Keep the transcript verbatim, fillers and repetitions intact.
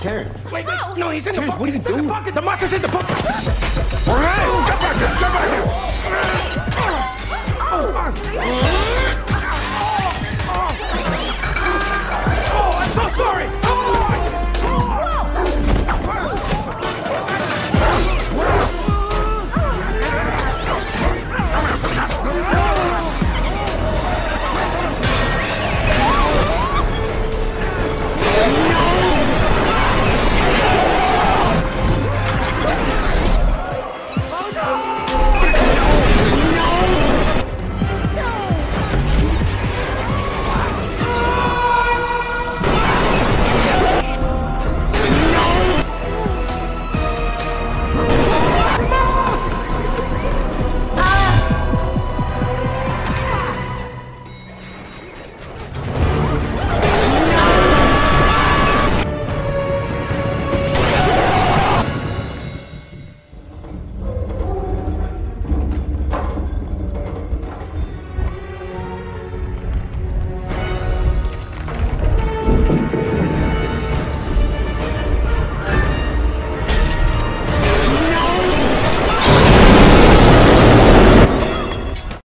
Terrence. Wait, wait. No, he's in Terrence, the what are you It's in doing? The, pocket. The monster's in the pocket. All right. Jump back here. Jump back here. Oh, fuck.